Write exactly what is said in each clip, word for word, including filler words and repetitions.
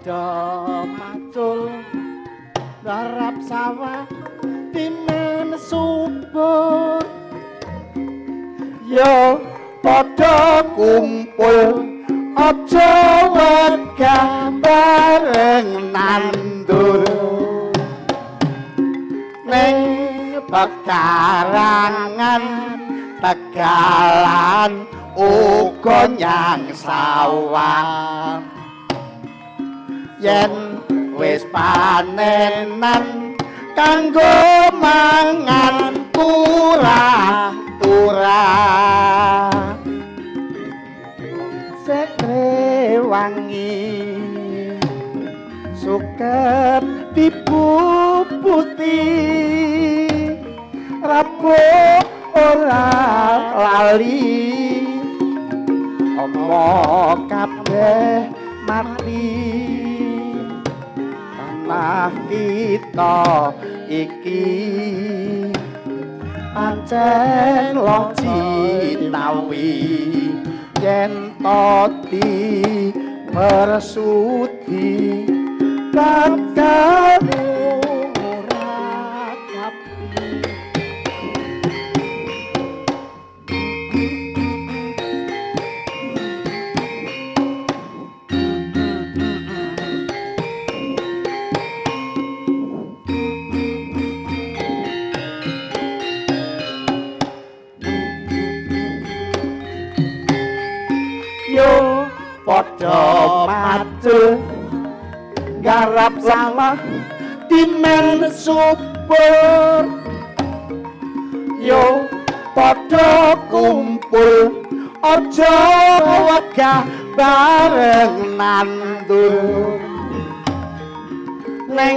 padha macul garap sawah timen subur yo padha kumpul aja wegah bareng nandur ning pekarangan Tegalan uga nyang sawah yen wis panenan kanggo mangan turah-turah sekre wangi suket dipuputi rabuk ora lali omong kabeh mati tanah kita iki pancen loh Cinawi yen toti persudi bakal ora kapi yo padha macul garap sawah timen subur yo padha kumpul aja wegah bareng nandur ning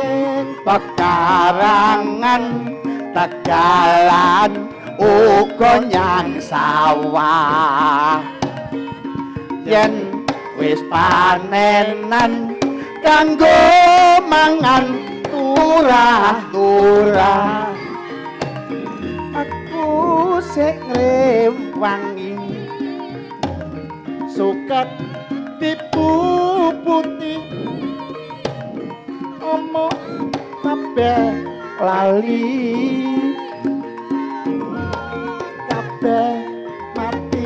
pekarangan Tegalan uga nyang sawah yen wis panenan kanggo mangan turah-turah aku sik ngrewangi suket dipuputi omong kabeh lali kabeh mati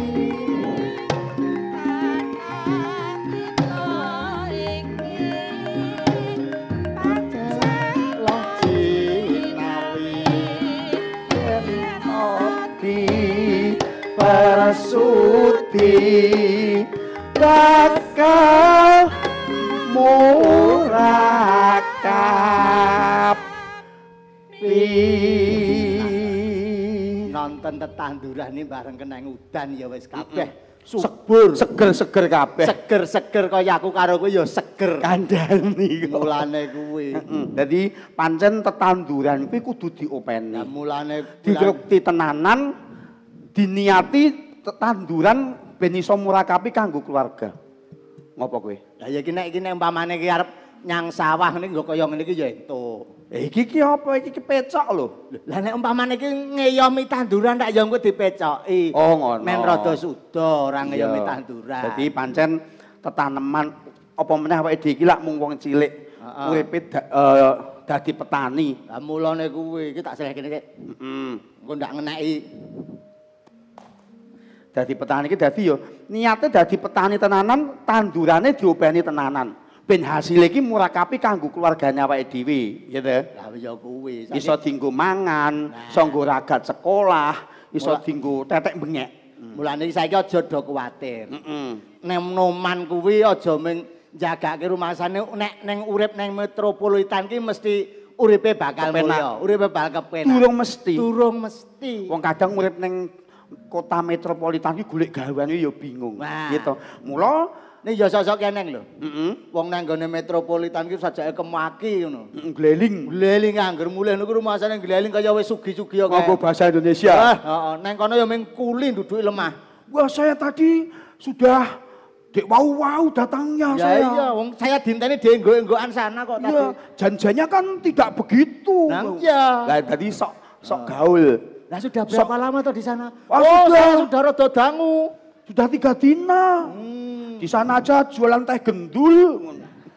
persudi bakal murakap nonton tetanduran ini bareng kenang udan ya wis kabeh subur seger-seger kabeh seger-seger kaya aku karo kowe ya seger kandhani mulane kuwi dadi pancen tetanduran kuwi kudu diopeni mulane digrukti tenanan diniati tetanduran ben iso murakapi kanggo keluarga. Ngopo kowe? Lah ya iki nek iki nek umpamane iki arep nyang sawah ngene nggo kaya ngene iki ya entuk. Eh iki ki apa iki pecok lho. Lah nek umpamane iki ngeyomi tanduran tak ya engko dipecoki. Oh ngono. Men rada suda ora ngeyomi tanduran. Dadi pancen tetaneman apa meneh awake dhewe iki lak mung wong cilik uripe dadi petani. Lah mulane kuwi iki tak selehke iki. Heeh. Engko ndak ngeneki dadi petani iki dadi ya niate dadi petani tenanan tandurane diopeni tenanan ben hasil iki murakapi kanggo keluargane awake dhewe ya to lah ya kuwi iso dienggo mangan iso nggo ragat sekolah iso dienggo tetek bengek mulane saiki aja do kuwatir heeh nek noman kuwi aja mung jagake rumasane nek ning urip ning metropolitan ki mesti uripe bakal mulya uripe bakal kepenak durung mesti durung mesti wong kadang urip ning kota metropolitan iki golek gaweane ya bingung gitu. Mula nek ya sosok keneng lho. Heeh. Wong nang gone metropolitan iki sajake kemaki ngono. Heeh, gleling. Gleling angger mulih niku rumasane gleling kaya wis sugi-sugi kaya. Nganggo bahasa Indonesia. Heeh, nang kono ya mung kuli nduduki lemah. Wah, saya tadi sudah dek wau-wau datangnya saya. Ya iya, wong saya dinteni dienggo-enggoan sana kok tadi. Iya, janjinya kan tidak begitu. Nah, iya. Lah tadi sok sok gaul. Nah sudah berapa so, lama tuh di sana? Oh, oh sudah. Saya sudah rada dangu. Sudah tiga dina. Hmm. Di sana aja jualan teh gendul.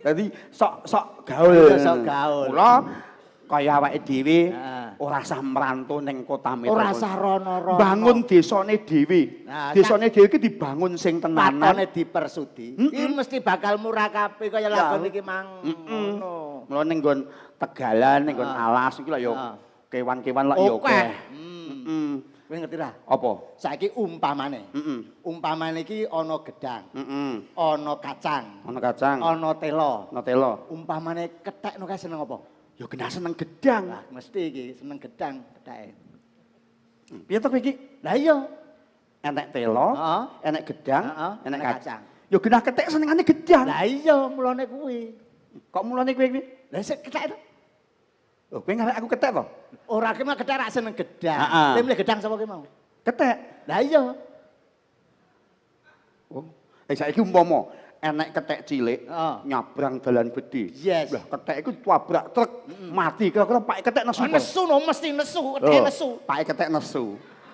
Dadi sok-sok gaul. Sok gaul. Mula kaya awake dhewe ora usah mrantau ning kota metro. Ora usah rono-rono. Bangun desane dhewe. Desane dhewe iki dibangun sing tenanan. Patone dipersudi. Iki mesti bakal murah kabeh kaya lagon iki mang ngono. Mula ning nggon Tegalan, ning nggon Alas iki lho ya kewan-kewan lak ya akeh. Heeh. Kowe ngerti ra? Apa? Saiki umpamane. Heeh. Umpamane iki ana gedang. Heeh. Ana kacang. Ana kacang. Ana telo. Ana telo. Umpamane kethekno kae seneng apa? Ya genah seneng gedang. Lah mesti iki seneng gedang ketheke. Piye to kowe iki? Lah iya. Enek telo, enek gedang, enek kacang. Ya genah kethek senengane gedang. Lah iya mulane kuwi. Kok mulane kowe kuwi? Lah sik kethek to. Lho kowe ngarep aku kethek to? Ora ki mah kethek ra seneng gedang. Heeh. Kowe milih gedang sapa ki mau? Kethek. Lah iya. Oh, eh saiki umpama enek kethek cilik nyabrang dalan gedhe. Yes. Lah kethek iku tabrak truk mati kira-kira Pak kethek nesu. Nesu no mesti nesu, kethek nesu. Pak kethek nesu.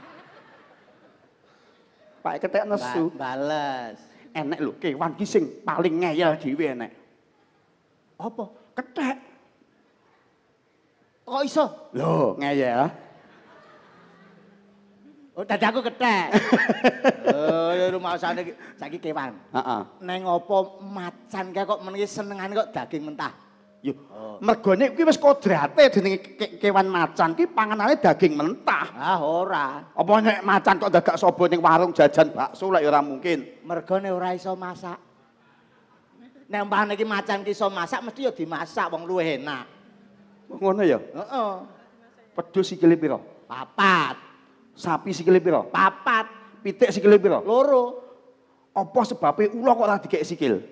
Pak kethek nesu. Bales. Enek lho kewan ki sing paling ngeyel dhewe enek. Apa? Kethek. Kok iso? Lho, ngeyel. Oh, tadi aku kethek. Oh, ya rumah sana saiki kewan. Heeh. Neng apa macan kae kok meniki senengane kok daging mentah. Yo, mergone kuwi wis kodrate dening kewan macan ki panganane daging mentah. Ah, ora. Apa nek macan kok dagak sobo ning warung jajan bakso lek ora mungkin. Mergone ora iso masak. Nek umpamane iki macan ki iso masak mesti ya dimasak wong luwih enak. Ngono ya? Heeh. Pedhus sikile pira? Papat. Sapi sikile pira? Papat. Pitik sikile pira? Loro. Apa sebabe ula kok ora dikek sikil?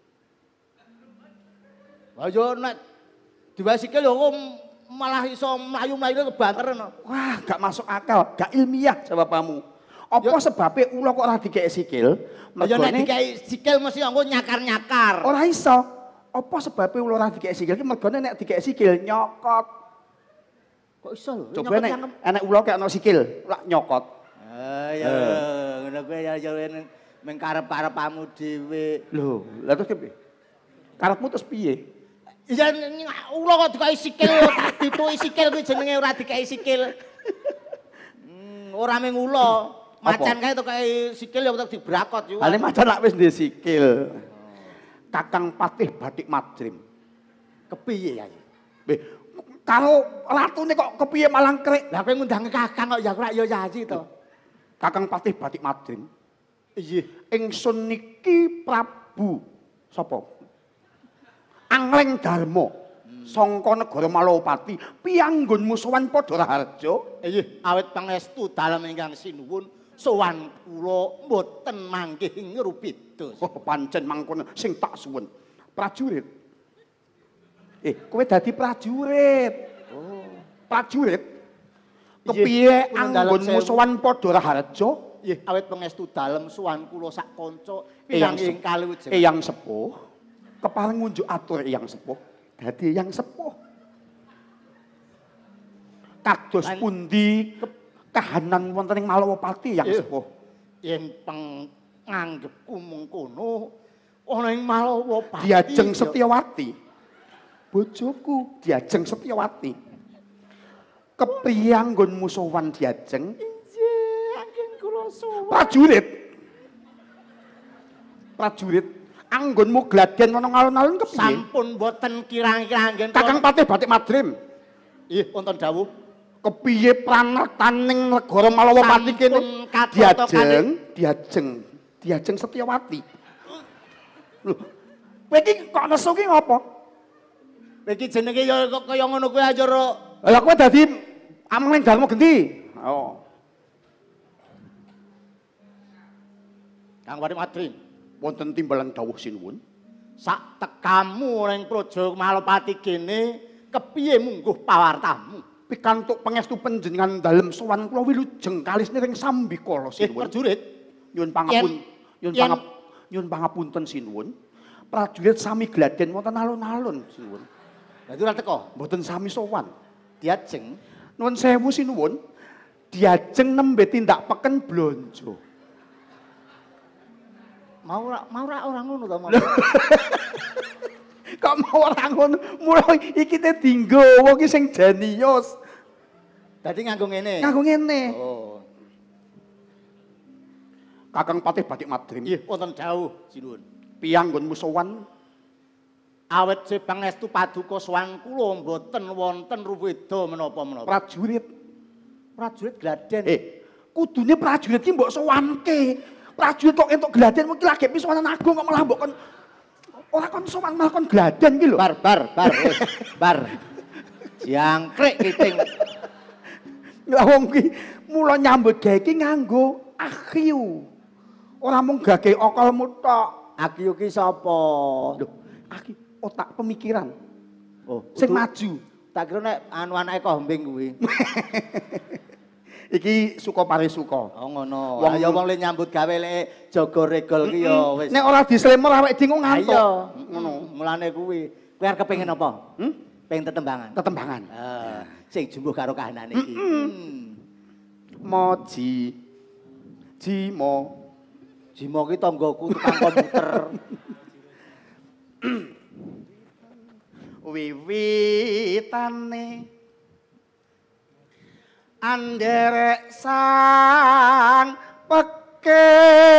Lah yo nek dua sikil yo malah iso mlayu-mlayu kebanteren. Wah, gak masuk akal, gak ilmiah jawabanmu. Apa sebabe ula kok ora dikek sikil? Ya nek dikek sikil mesti nggo nyakar-nyakar. Ora iso. Apa sebabe ula ora dikek sikil? Ki mergone nek dikek sikil nyokot. Kok iso lho? Coba nek enek ula kek ana sikil, lak nyokot. Ah ya ngono kuwi ya ya meng karep-karepmu dhewe. Lho, lha terus piye? Karepmu terus piye? Ya ula kok dikai sikil, tak dituki sikil kuwi jenenge ora dikai sikil. Hmm, ora mung ula, macan kae tok kae sikil ya tetep dibrakot yo. Lah macan lak wis ndek sikil. Kakang Patih Batik Madrim. Kepiye ya? Nggih, karo ratune kok kepiye malang krik? Lah kowe ngundang kakang kok ya ora ya yayi to. Kakang Patih Batik Madrim. Iya, ingsun niki Prabu sapa? Angleng Darma sangka negara Malawapati piyanggun musuhan padha raharja. Nggih, awit pangestu dalem ingkang sinuwun sowan kula mboten mangkih ngrupidos. Oh, pancen mangkono sing tak suwun. Prajurit. Eh, kowe dadi prajurit. Oh, prajurit. Kepiye anggun musuhan padha raharja? Nggih, awit pangestu dalem sowan kula sak kanca piyambing kalujeng. Eyang sepuh. Kepareng ngunjuk atur Eyang sepuh. Dadi Eyang sepuh. Kados pundi kahanan wonten ing Malawapati Eyang sepuh? Yen peng nganggepku mengkono ana ing Malawapati. Diajeng Setyawati. Bojoku Diajeng Setyawati. Kepriye anggon musuhan Diajeng? Inggih, anggen kula suwun. Prajurit. Prajurit anggonmu gladen ana alun-alun kepiye? Sampun boten kirang-kirang anggen Kakang Patih Batik Madrim. Nggih, wonten dawuh. Kepiye pranartaning negara Malawapati kene? Diajeng, Diajeng, Diajeng Setyawati. Lho, kowe iki kok nesu ki ngopo? Kowe iki jenenge ya kaya ngono kuwi aja ro. Lah kowe dadi Ameng Darma Genti. Oh. Kang Batik Madrim. Wonten timbalan dawuh sinuwun. Sak tekamu ning Praja Malawapati kene kepiye mungguh pawartamu? Pikantuk pangestu panjenengan dalem sowan kula wilujeng kalisne ring Sambikala sinuwun. Prajurit Nyuwun pangapun, nyuwun pangap, nyuwun pangapunten sinuwun. Prajurit sami gladen wonten alun-alun sinuwun. Dadi ora teko, mboten sami sowan. Diajeng nuwun sewu sinuwun. Diajeng nembe tindak peken blonjo. Mau ora mau ora ora ngono to, Mas. Kok mau ora ngono. Mulai iki te dinggawa iki sing jenius. Dadi nganggo ngene. Nganggo ngene. Oh. Kakang Patih Batik Madrim. Nggih, wonten dawuh sinuwun. Piyang nggonmu sowan Awet sepangestu paduka sowan kula mboten wonten ruweda menapa-menapa. prajurit. Prajurit gladen. Eh, kudune prajurit ki mbok sowanke. Prajurit kok entuk gladen mungkin lagi pisanan agung kok malah mbok kon ora kon sowan malah kon gladen ki lho. Bar bar bar wis bar. Jangkrik kiting. Lah wong ki mula nyambut gawe ki nganggo akhiu. Ora mung gage okolmu tok. Akhiu ki sapa? Lho, akhi otak pemikiran. Oh, Sing maju. Tak kira nek anu anake kombing kuwi. Iki suka parisuka. Oh ngono. Wong Ya wong le nyambut gawe lek jaga regol ki ya wis. Nek ora dislemor awake dhewe ngantuk. Ayo. Ngono. Mulane kuwi. Kowe arep kepengin apa? Hmm? Pengen tetembangan. Tetembangan. Heeh. Sing jumbuh karo kahanane iki. Moji. Jimo. Jimo ki tanggoku tukang komputer. Wiwitane anderek sang peke.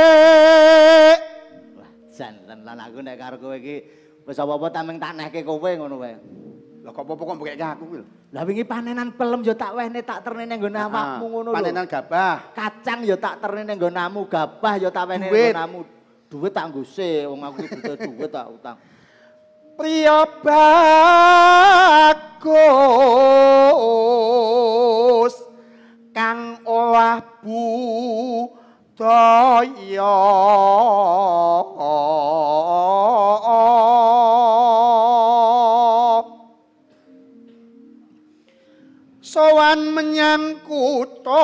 Wah, jan tenan aku nek karo kowe iki wis apa-apa tameng tak nehke kowe ngono wae. Lah kok apa-apa kok mbekake aku kuwi lho. Lah wingi panenan pelem ya tak wehne tak terne nang nggon awakmu ngono lho. Panenan gabah. Kacang ya tak terne nang nggonamu, gabah ya tak wehne nang Duit. nggonamu. Duit tak ngguse, wong aku iki butuh duit tak utang. Priya bagus kang olah budaya sowan menyang kutha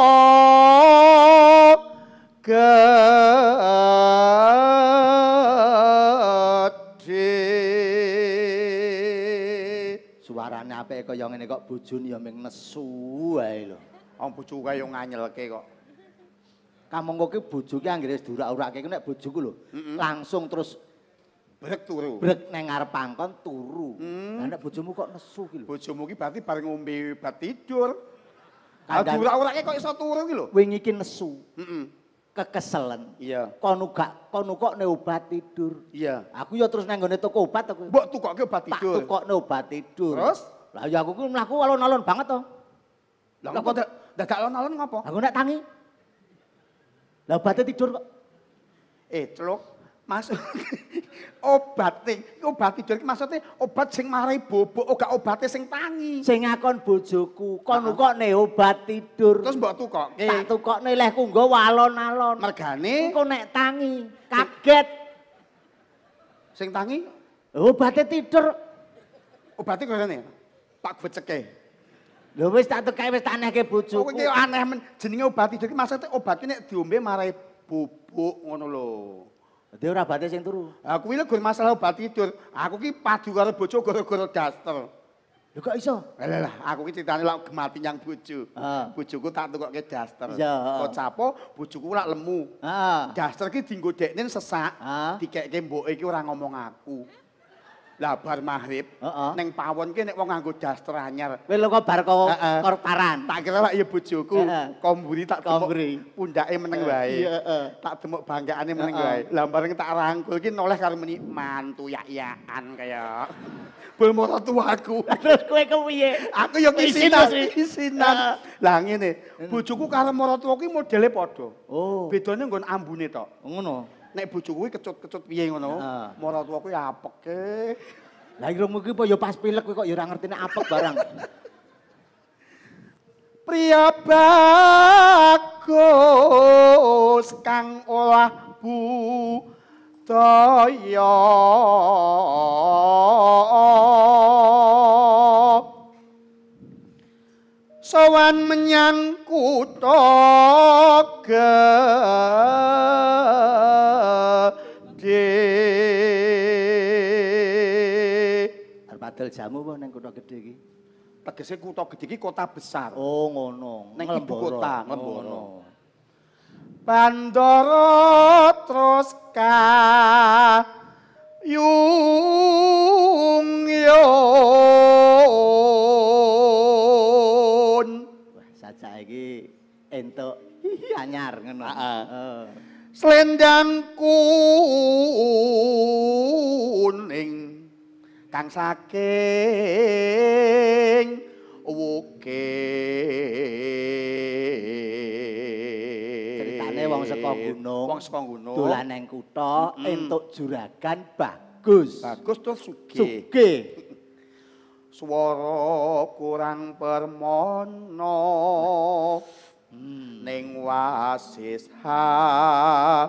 Suarane apike kaya ngene kok bojone ya ming nesu wae lho. Wong bojoku kaya nganyelke kok. Kamangka ki bojo ki anggere durak-urake ku nek bojoku lho langsung terus Brek turu. brek nang ngarep pangkon turu. Hmm. Lah nek bojomu kok nesu ki lho. Bojomu ki berarti bareng ngombe obat tidur. Ah Kandhane- durak-urake kok iso turu ki lho. Wingi ki nesu, Heeh. kekeselen. Iya. Kono gak kono kok ne obat tidur. Iya. Aku ya terus nang nggone toko obat aku. Mbok tukokke obat Tak tidur. tukokne obat tidur. Terus? Lah ya aku ku mlaku alon-alon banget to. Lah kok dak dadak alon-alon ngopo? Aku nek tangi. Lah obatnya tidur kok. Eh, celuk. Masuk obat ning obat tidur ki maksudnya obat sing marai bobok, ora obate sing tangi. Sing ngakon bojoku, kon tukokne obat tidur. Terus mbok tukokke. tak tukokne lehku nggo alon-alon. Mergane Engko nek tangi, kaget. sing tangi Obatnya tidur. obate kok ngene. Tak geceke. Lho wis tak tukae wis tak nehke Oh, bojoku. iki aneh men jenenge obat tidur ki maksudnya obat ki nek diombe marai bubuk ngono lho. Dadi ora bate sing turu. Aku kuwi lho gur masalah obat tidur. Aku ki padu karo bojo gara-gara daster. Lho kok iso? Lah lah, aku ki critane lak gemati nyang bojo. Heeh. Bojoku tak tukokke daster. Iya, heeh. Kok capo bojoku lak lemu. Heeh. Daster ki dienggo dekne sesak, Heeh. dikekke mboke iki ora ngomong aku. Lah bar maghrib Heeh. ning pawon ki nek wong nganggo daster anyar. Kowe lho kok bar kok Heeh. korparan. Tak kira lak ya bojoku, Heeh. komburi tak demuk Komburi. pundake meneng wae. Iya, heeh. Tak demuk banggaane meneng Heeh. wae. Lah bareng tak rangkul ki noleh karo meni mantu yak-yakan kaya bul maratuaku. Terus kowe kepiye? Aku ya Isin, kisinan, Mas. kisinan. Lah ngene, bojoku karo maratuaku ki modele padha. Oh. Bedane nggon ambune tok. Ngono. Nek bojoku kuwi kecut-kecut piye ngono, Heeh. maratuaku ya apeke. Lah irungmu ki apa ya pas pilek kowe kok ya ora ngertine apek barang. Priya bagus kang olah budaya sowan menyang kutha gedhe. Arep adol jamu apa nang kutha gedhe iki? Tegese kutha gedhe iki kota besar. Oh ngono. Nang ibu kota, Nglembara. Ngono. Bandara terus kayung entuk hihi anyar ngono. Heeh. Slendang kuning kang saking wukir. Ceritane wong saka gunung, wong saka gunung dolan nang kutha entuk juragan bagus. Bagus terus sugih. Sugih. Swara kurang permono hmm. ning wasis ha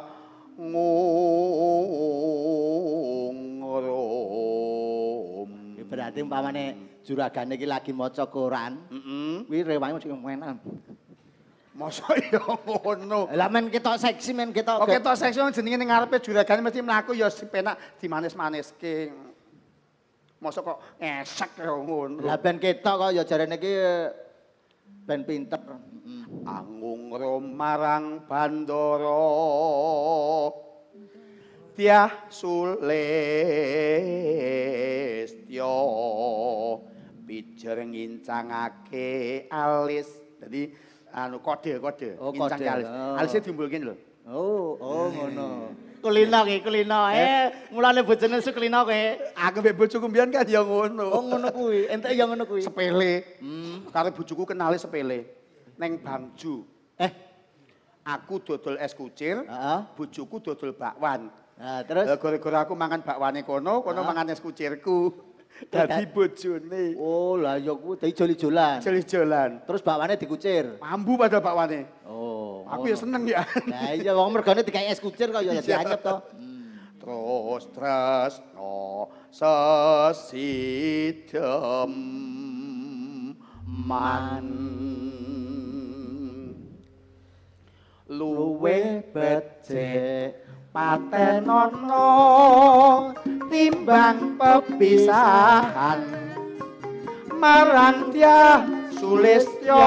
ngungrum. Berarti umpamane juragane iki lagi maca Quran, heeh. Kuwi rewange mesti menan. Masa ya ngono. Lah men ketok seksi men ketok. Oh ketok seksi jenenge ning ngarepe juragane mesti mlaku ya penak dimanis-maniske. Masa kok esek kaya ngono. Lah ben ketok kok ya jarene iki ben pinter. Angung marang bandara Dyah Sulistya pijer ngincangake alis. Dadi anu kode-kode oh, ngincang alis. Oh. Alisé diumbulke lho. Oh, oh ngono. Kulino ki, kulino. Eh, mulane bojone su kulino kowe. Aku mbek bojoku mbiyen kan ya ngono. Oh, ngono kuwi. Entek ya ngono kuwi. Sepele. Hmm. Karo bojoku kenale sepele. Neng Bangju. Eh, aku dodol es kucir, heeh. Bojoku dodol bakwan. Nah, terus gara-gara aku mangan bakwane kono, kono mangan es kucirku. Dadi bojone. Oh, lah ya kuwi dadi joli-jolan. Joli-jolan. Terus bakwane dikucir. Mambu pada bakwane. Oh. Aku ya seneng ya. Nah iya wong mergane dikai es kucir kok ya dianyep to. Terus tresno sesidem man luwe becik patenono timbang pepisahan marang Dyah Sulistya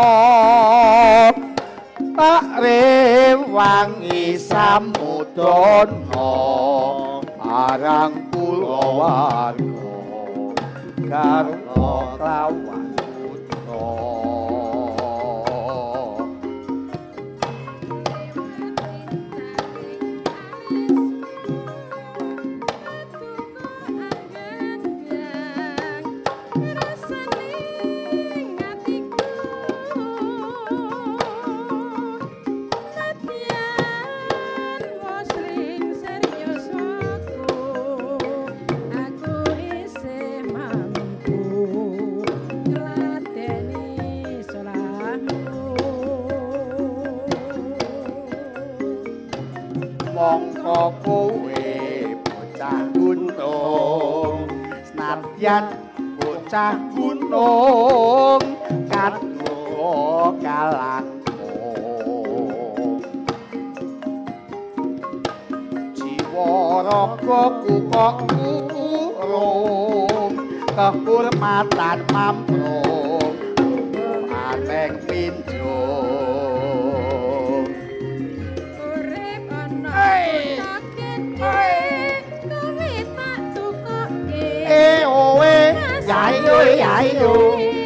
tak rewangi samudana marang kulawarga karo klawan putra. Mongko kowe bocah gunung senadyan bocah gunung kaduka kalangkung jiwa raga kukok kurung kehormatan mamprung aneng pinjung. Eh owe yai yo yai yo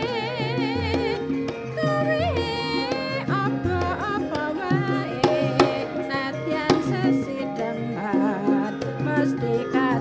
apa-apa wae nadyan sesidemban mesti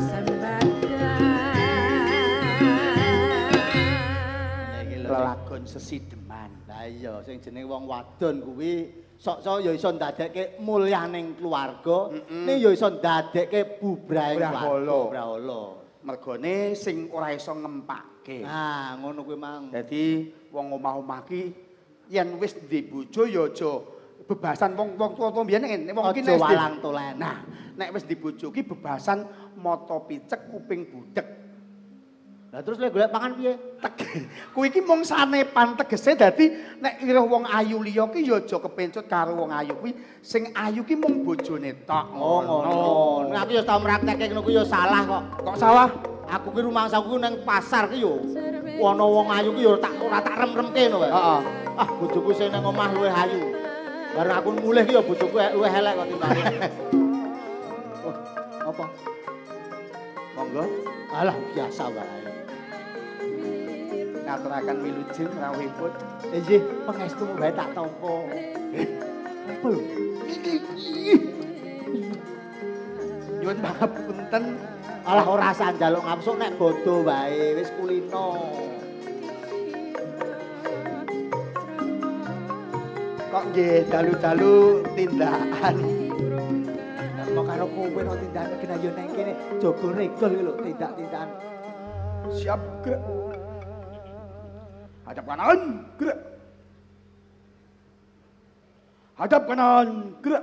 kasembadan lelagon sesideman. Lah iya sing jeneng wong wadon kuwi sok-sok ya iso ndadekke mulyaning keluarga, ning ya iso ndadekke bubrahe Brahala. Mergone sing ora iso ngempake. Nah, ngono kuwi mang. Dadi wong omah-omah ki yen wis duwe bojo ya aja bebasan wong-wong tuwa-tuwa mbiyen nek wong ki nek walang tolen. Nah, nek wis duwe bojo ki bebasan mata picek kuping budhek. Lah terus lek golek pangan piye? Kuwi iki mung sanepan tegese dadi nek kira wong ayu liya ki ya aja kepencut karo wong ayu kuwi sing ayu ki mung bojone tok. Oh ngono. Nek aku ya tau praktekke ngono kuwi ya salah kok. Kok salah? Aku ki rumangsaku nang pasar ki yo ana wong ayu ki yo tak ora tak rem-remke ngono wae. Heeh. Ah bojoku sing nang omah luwih ayu. Bareng aku mulih ki yo bojoku luwih elek kok timbang. Oh, apa? Monggo. Alah biasa wae. ngaturaken wilujeng rawuhipun. Nggih, pangestumu bae tak tampa. Apa lho? Nyuwun pangapunten. Alah ora usah njaluk ngapsuk nek bodho wae, wis kulino. Kok nggih dalu-dalu tindakan. Kok karo kowe no tindakan kena yo nang kene jaga regol lho tindak-tindakan. Siap gerak. Hadap kanan, gerak. Hadap kanan, gerak.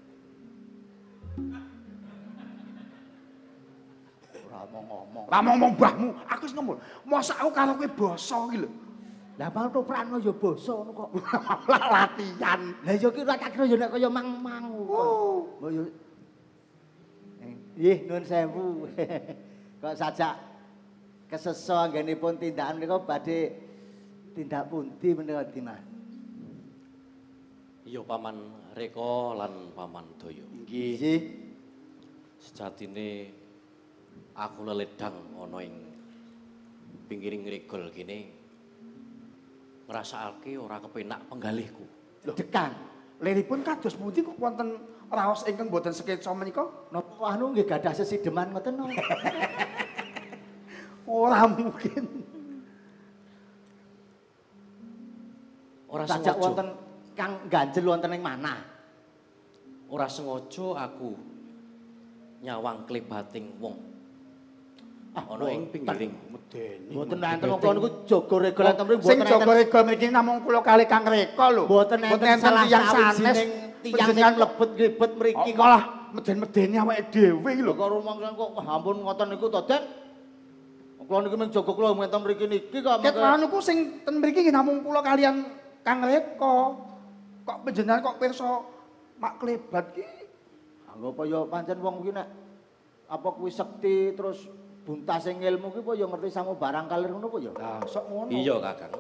Ora mau ngomong. Ora ngomong mbahmu, aku wis ngomong. Mosok aku karo kowe basa iki lho. Lah bal toprakno yo basa ngono kok. Lah latihan. Lah yo ki ora tak kira yo nek kaya mang-mang. Oh. Mbok yo Nggih, nuwun sewu. Kok sajak keseso anggenipun tindakan menika badhe tindak pundi menika Dimas? Iya Paman Reka lan Paman Daya. Nggih. Sejatine aku leledang ana ing pinggiring regol kene ngrasakake ora kepenak penggalihku. Dekan. Liripun kados pundi kok wonten raos ingkang boten sekeca menika? Napa anu nggih gadah sesideman ngoten no. Ora mungkin. Ora Sajak sengaja. wonten kang ganjel wonten ing manah. Ora sengaja aku nyawang klebating wong. Ana ing pinggiring Medeni. Mboten enten kula niku jaga regol enten mriki Sing mboten jaga enten. regol mriki namung kula kali Kang Reka lho. Mboten enten salah tiyang sanes sanes tiyang sing mlebet ngribet mriki kok. malah meden-medeni awake dhewe iki lho. Kok rumangsa kok ampun ngoten niku to, Den. Kula niki mung jaga kula enten mriki niki kok. Ket anu ku sing ten mriki nggih namung kula kalian Kang Reka. Kok panjenengan kok pirsa mak klebat ki? Anggo apa ya pancen wong kuwi nek apa kuwi sekti terus buntasing ilmu ki apa ya ngerti sangu barang kalir ngono apa ya? Lah sok ngono. Iya Kakang.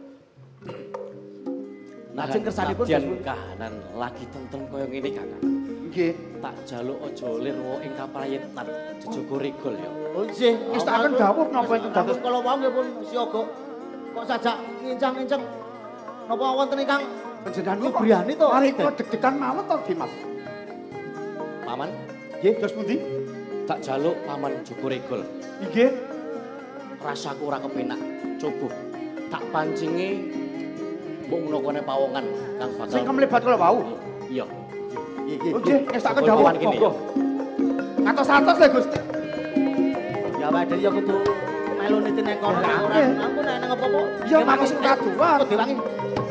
Lajeng kersanipun Nadyan Gus. kahanan lagi tentrem kaya ngene Kakang. Nggih. Tak jaluk aja lirwa ing kaprayetan jejaga regol ya. Oh nggih, Ngestaken dawuh napa enten dados dados kala wau nggih pun siaga. Kok sajak ngincang-ngincang napa wonten ingkang panjenengan Ku briyani to. Mari kula deg-degan mawon to Dimas. Paman, Nggih, dos pundi? tak jaluk Paman jaga regol. Nggih. Rasaku ora kepenak. Coba tak pancingi mbok menawa kene pawongan kang bakal Sing kemlebat kula wau. Iya. Nggih nggih. Nggih, ngestaken Pokoknya dawuh kawan kene, monggo. Atos-atos lho Gusti. Ya wae dhewe ya kudu melu niti nang kono. Nggih. Ampun nek nang apa-apa. Ya maksud kaduan. Kok diwangi.